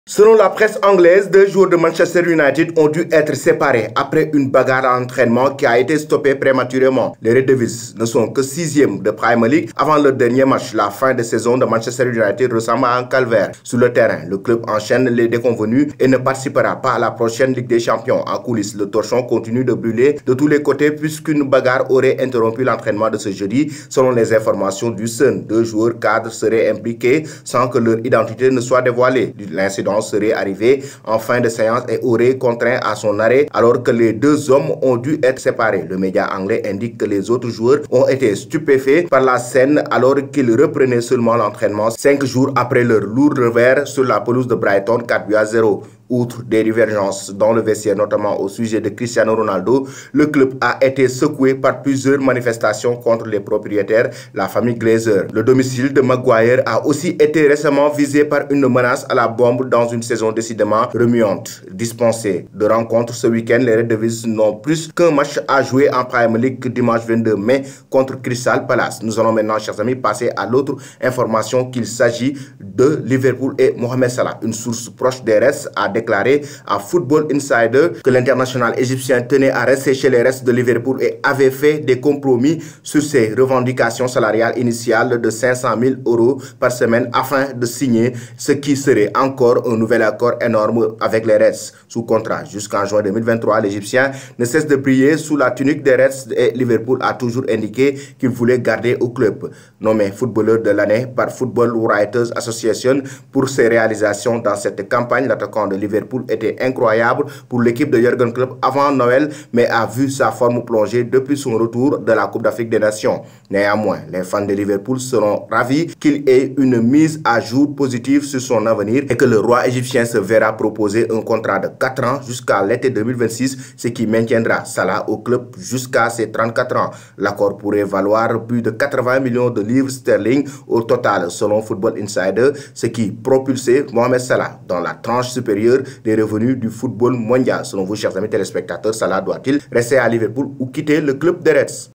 Selon la presse anglaise, deux joueurs de Manchester United ont dû être séparés après une bagarre à entraînement qui a été stoppée prématurément. Les Red Devils ne sont que 6e de Premier League avant le dernier match. La fin de saison de Manchester United ressemble à un calvaire. Sur le terrain, le club enchaîne les déconvenus et ne participera pas à la prochaine Ligue des Champions. En coulisses, le torchon continue de brûler de tous les côtés puisqu'une bagarre aurait interrompu l'entraînement de ce jeudi. Selon les informations du Sun, deux joueurs cadres seraient impliqués sans que leur identité ne soit dévoilée. L'incident serait arrivé en fin de séance et aurait contraint à son arrêt alors que les deux hommes ont dû être séparés. Le média anglais indique que les autres joueurs ont été stupéfaits par la scène alors qu'ils reprenaient seulement l'entraînement 5 jours après leur lourd revers sur la pelouse de Brighton 4-0. Outre des divergences dans le vestiaire, notamment au sujet de Cristiano Ronaldo, le club a été secoué par plusieurs manifestations contre les propriétaires, la famille Glazer. Le domicile de Maguire a aussi été récemment visé par une menace à la bombe dans une saison décidément remuante. Dispensés de rencontres ce week-end, les Red Devils n'ont plus qu'un match à jouer en Premier League dimanche 22 mai contre Crystal Palace. Nous allons maintenant, chers amis, passer à l'autre information qu'il s'agit de Liverpool et Mohamed Salah. Une source proche des Reds a déclaré à Football Insider que l'international égyptien tenait à rester chez les Reds de Liverpool et avait fait des compromis sur ses revendications salariales initiales de 500 000 € par semaine afin de signer ce qui serait encore un nouvel accord énorme avec les Reds sous contrat. Jusqu'en juin 2023, l'Égyptien ne cesse de briller sous la tunique des Reds et Liverpool a toujours indiqué qu'il voulait garder au club. Nommé footballeur de l'année par Football Writers Association pour ses réalisations dans cette campagne, l'attaquant de Liverpool était incroyable pour l'équipe de Jürgen Klopp avant Noël, mais a vu sa forme plonger depuis son retour de la Coupe d'Afrique des Nations. Néanmoins, les fans de Liverpool seront ravis qu'il ait une mise à jour positive sur son avenir et que le roi égyptien se verra proposer un contrat de 4 ans jusqu'à l'été 2026, ce qui maintiendra Salah au club jusqu'à ses 34 ans. L'accord pourrait valoir plus de 80 millions de livres sterling au total, selon Football Insider, ce qui propulsait Mohamed Salah dans la tranche supérieure des revenus du football mondial. Selon vous, chers amis téléspectateurs, Salah doit-il rester à Liverpool ou quitter le club des Reds?